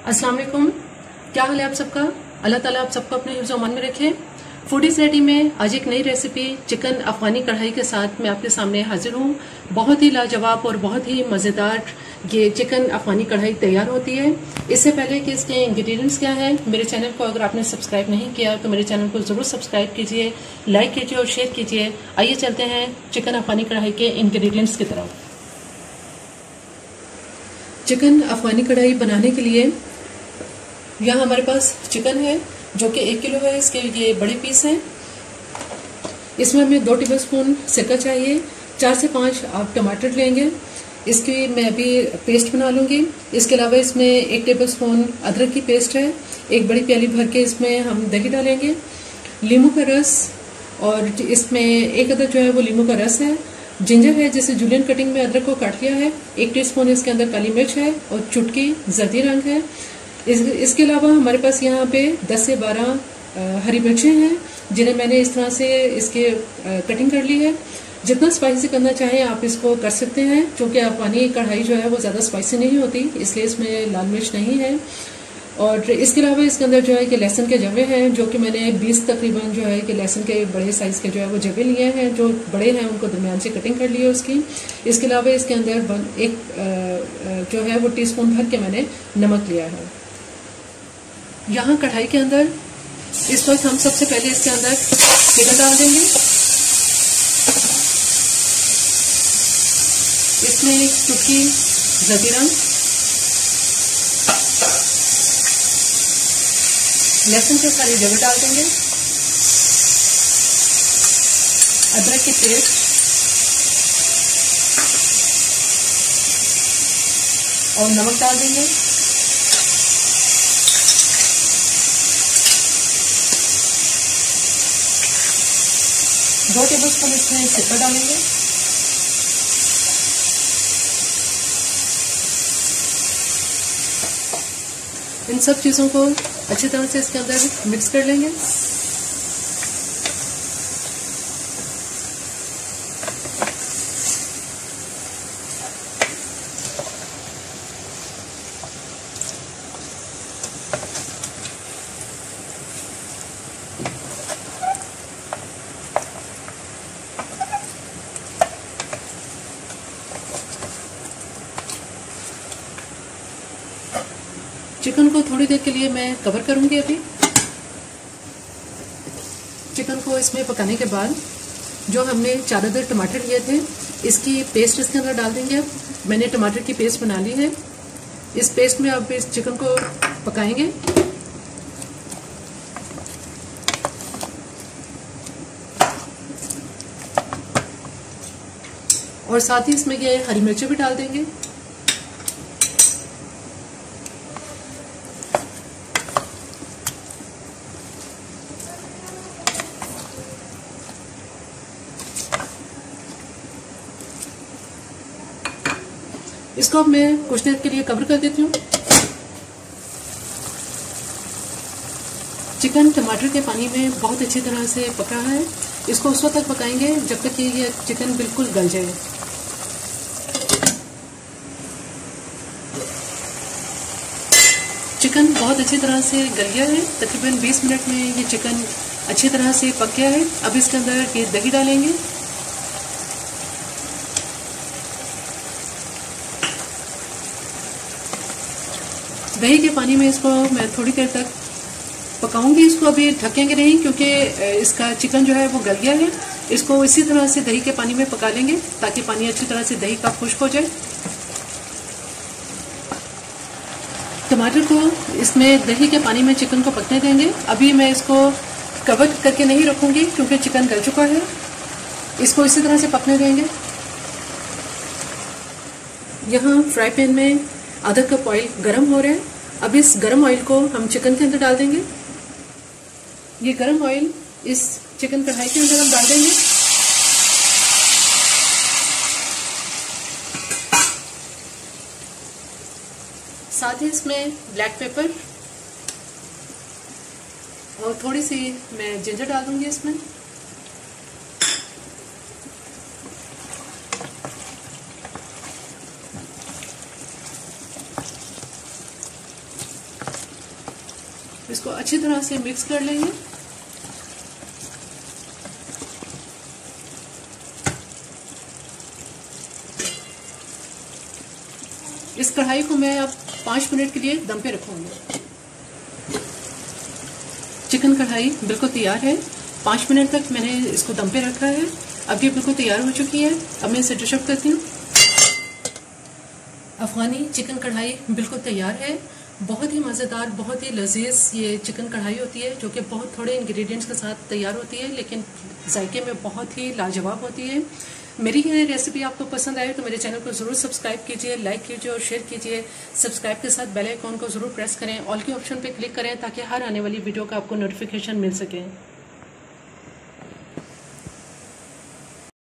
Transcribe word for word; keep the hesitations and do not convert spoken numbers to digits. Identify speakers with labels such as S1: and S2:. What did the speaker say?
S1: अस्सलाम वालेकुम। क्या हाल है आप सबका? अल्लाह ताला आप सबको अपने हिफ्ज़ अमान में रखे। फूडीज रेडी में आज एक नई रेसिपी चिकन अफगानी कढ़ाई के साथ मैं आपके सामने हाजिर हूँ। बहुत ही लाजवाब और बहुत ही मज़ेदार ये चिकन अफगानी कढ़ाई तैयार होती है। इससे पहले कि इसके इंग्रेडिएंट्स क्या है, मेरे चैनल को अगर आपने सब्सक्राइब नहीं किया तो मेरे चैनल को ज़रूर सब्सक्राइब कीजिए, लाइक कीजिए और शेयर कीजिए। आइए चलते हैं चिकन अफगानी कढ़ाई के इंग्रेडिएंट्स की तरफ। चिकन अफगानी कढ़ाई बनाने के लिए यहाँ हमारे पास चिकन है जो कि एक किलो है। इसके ये बड़े पीस हैं। इसमें हमें दो टेबलस्पून सिरका चाहिए। चार से पाँच आप टमाटर लेंगे। इसकी मैं अभी पेस्ट बना लूँगी। इसके अलावा इसमें एक टेबलस्पून अदरक की पेस्ट है। एक बड़ी प्याली भर के इसमें हम दही डालेंगे, लीमू का रस, और इसमें एक अदर जो है वो लीमू का रस है। जिंजर है जिसे जूलियन कटिंग में अदरक को काट लिया है। एक टीस्पून इसके अंदर काली मिर्च है और चुटकी जर्दी रंग है। इस, इसके अलावा हमारे पास यहाँ पे दस से बारह हरी मिर्चें हैं जिन्हें मैंने इस तरह से इसके कटिंग कर ली है। जितना स्पाइसी करना चाहें आप इसको कर सकते हैं, क्योंकि अफगानी कढ़ाई जो है वो ज़्यादा स्पाइसी नहीं होती, इसलिए इसमें लाल मिर्च नहीं है। और इसके अलावा इसके अंदर जो है कि लहसुन के जवे हैं, जो कि मैंने बीस तकरीबन जो है कि लहसुन के बड़े साइज़ के जो है वो जवे लिए हैं। जो बड़े हैं उनको दरमियान से कटिंग कर ली है उसकी। इसके अलावा इसके अंदर एक जो है वो टीस्पून भर के मैंने नमक लिया है। यहाँ कढ़ाई के अंदर इस वक्त हम सबसे पहले इसके अंदर चिकन डाल देंगे। इसमें एक चुटकी जर्दी रंग, लहसुन के सारे जवे डाल देंगे, अदरक की पेस्ट, और नमक डाल देंगे। दो टेबलस्पून इसमें सिरका डालेंगे। इन सब चीज़ों को अच्छी तरह से इसके अंदर मिक्स कर लेंगे। चिकन को थोड़ी देर के लिए मैं कवर करूंगी। अभी चिकन को इसमें पकाने के बाद जो हमने चार अदर टमाटर लिए थे इसकी पेस्ट इसके अंदर डाल देंगे। अब मैंने टमाटर की पेस्ट बना ली है। इस पेस्ट में अब इस चिकन को पकाएंगे। और साथ ही इसमें ये हरी मिर्ची भी डाल देंगे। इसको अब मैं कुछ देर के लिए कवर कर देती हूँ। चिकन टमाटर के पानी में बहुत अच्छी तरह से पका है। इसको उस वक्त तक पकाएंगे जब तक कि ये चिकन बिल्कुल गल जाए। चिकन बहुत अच्छी तरह से गल गया है। तकरीबन बीस मिनट में ये चिकन अच्छी तरह से पक गया है। अब इसके अंदर ये दही डालेंगे। दही के पानी में इसको मैं थोड़ी देर तक पकाऊंगी। इसको अभी ढकेंगे नहीं क्योंकि इसका चिकन जो है वो गल गया है। इसको इसी तरह से दही के पानी में पका लेंगे ताकि पानी अच्छी तरह से दही का खुश्क हो जाए। टमाटर को इसमें दही के पानी में चिकन को पकने देंगे। अभी मैं इसको कवर करके नहीं रखूंगी क्योंकि चिकन गल चुका है। इसको इसी तरह से पकने देंगे। यहाँ फ्राई पैन में आधा कप ऑयल गरम हो रहा है। अब इस गरम ऑयल को हम चिकन के अंदर डाल देंगे। ये गरम ऑयल इस चिकन कढ़ाई के अंदर हम डाल देंगे। साथ ही इसमें ब्लैक पेपर और थोड़ी सी मैं जिंजर डाल दूंगी इसमें। इसको अच्छी तरह से मिक्स कर लेंगे। इस कढ़ाई को मैं अब पाँच मिनट के लिए दम पे रखूंगी। चिकन कढ़ाई बिल्कुल तैयार है। पाँच मिनट तक मैंने इसको दम पे रखा है। अब ये बिल्कुल तैयार हो चुकी है। अब मैं इसे डिश आउट करती हूँ। अफगानी चिकन कढ़ाई बिल्कुल तैयार है। बहुत ही मज़ेदार, बहुत ही लजीज ये चिकन कढ़ाई होती है, जो कि बहुत थोड़े इंग्रेडिएंट्स के साथ तैयार होती है, लेकिन जायके में बहुत ही लाजवाब होती है। मेरी ये रेसिपी आपको पसंद आए तो मेरे चैनल को ज़रूर सब्सक्राइब कीजिए, लाइक कीजिए और शेयर कीजिए। सब्सक्राइब के साथ बेल आइकॉन को ज़रूर प्रेस करें, ऑल के ऑप्शन पे क्लिक करें ताकि हर आने वाली वीडियो का आपको नोटिफिकेशन मिल सके।